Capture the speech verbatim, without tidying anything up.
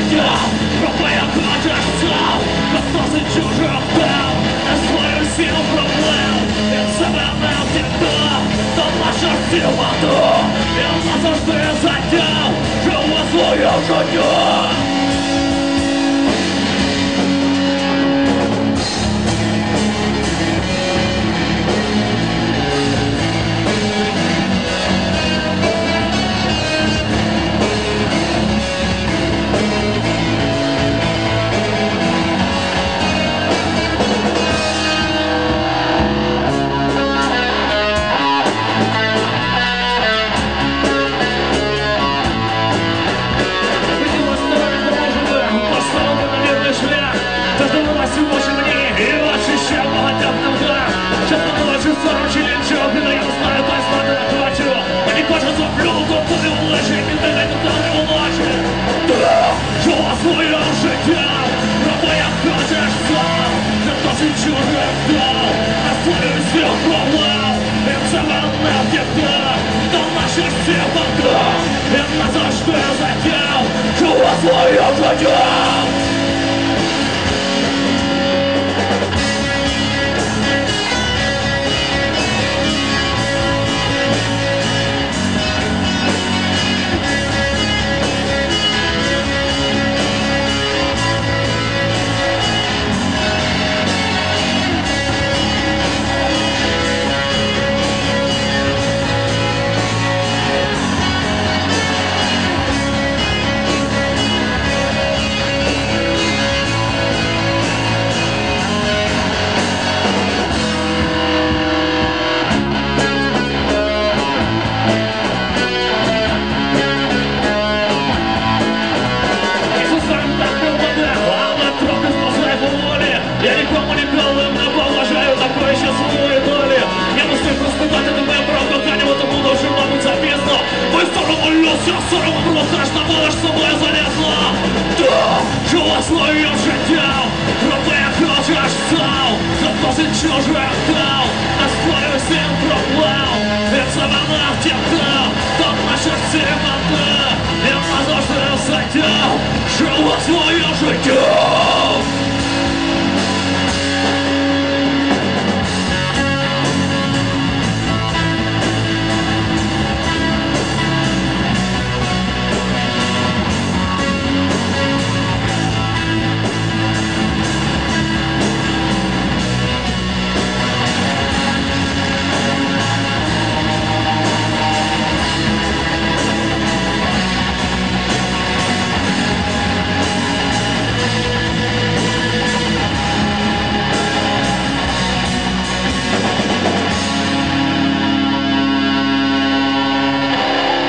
життя, роби як хочеш сам, досить чужих дел, не свою силу проблем, від себе не втікти, до наших сил воду, я назавжди затяв, живу своє життя. Своє життя, роби як хочеш сам, не досить чужих дел, не свою сил проблем, від себе не втікти, до наших сил води, і назавжди затяв, живу своє життя. Я нікому ніколи не поважаю такої щасливої долі. Я не встиг розпитати тебе про кохання, бо тому дуже, мабуть, запізно. Ми соромолюся, соромом рухаш, на волиш собою залізла. Так, жила своїм життям, роби як хочеш сам, за досить чужих дел, на свою силу